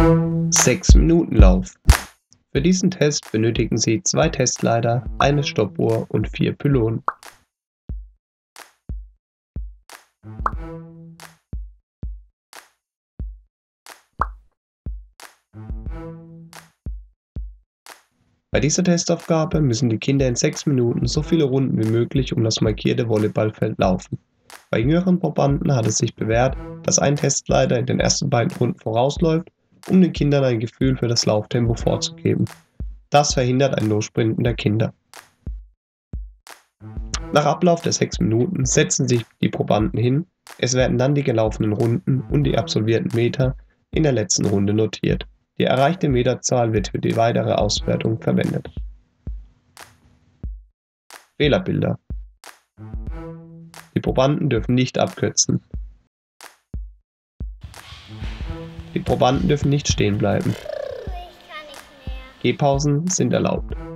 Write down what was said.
6-Minuten-Lauf. Für diesen Test benötigen Sie 2 Testleiter, eine Stoppuhr und 4 Pylonen. Bei dieser Testaufgabe müssen die Kinder in 6 Minuten so viele Runden wie möglich um das markierte Volleyballfeld laufen. Bei jüngeren Probanden hat es sich bewährt, dass ein Testleiter in den ersten beiden Runden vorausläuft, um den Kindern ein Gefühl für das Lauftempo vorzugeben. Das verhindert ein Lossprinten der Kinder. Nach Ablauf der 6 Minuten setzen sich die Probanden hin, es werden dann die gelaufenen Runden und die absolvierten Meter in der letzten Runde notiert. Die erreichte Meterzahl wird für die weitere Auswertung verwendet. Fehlerbilder. Die Probanden dürfen nicht abkürzen. Die Probanden dürfen nicht stehen bleiben. Gehpausen sind erlaubt.